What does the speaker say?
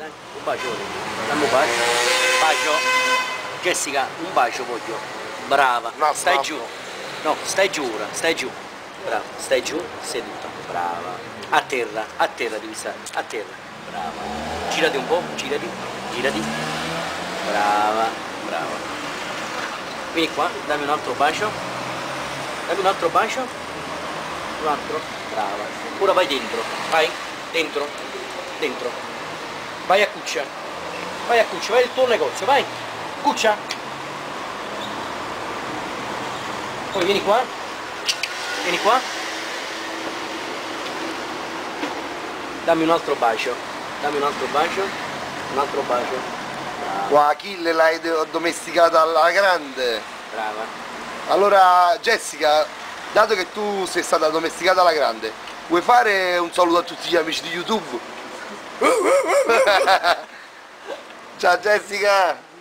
dai, un bacio, dammi un bacio. Bacio. Jessica, un bacio voglio. Brava. No, stai no. giù. No, stai giù ora, stai giù. Brava, stai giù, seduta. Brava. A terra devi stare, a terra. Brava. Girati un po', girati, girati. Brava, brava. Vieni qua, dammi un altro bacio. Dammi un altro bacio. Un altro. Brava. Ora vai dentro. Vai. Dentro. Dentro. Vai a Cuccia. Vai a Cuccia, vai al tuo negozio, vai. Cuccia. Poi vieni qua. Vieni qua. Dammi un altro bacio. Dammi un altro bacio. Un altro bacio. Qua Achille l'hai addomesticata alla grande. Brava. Allora Jessica, dato che tu sei stata addomesticata alla grande, vuoi fare un saluto a tutti gli amici di YouTube? Ciao Jessica!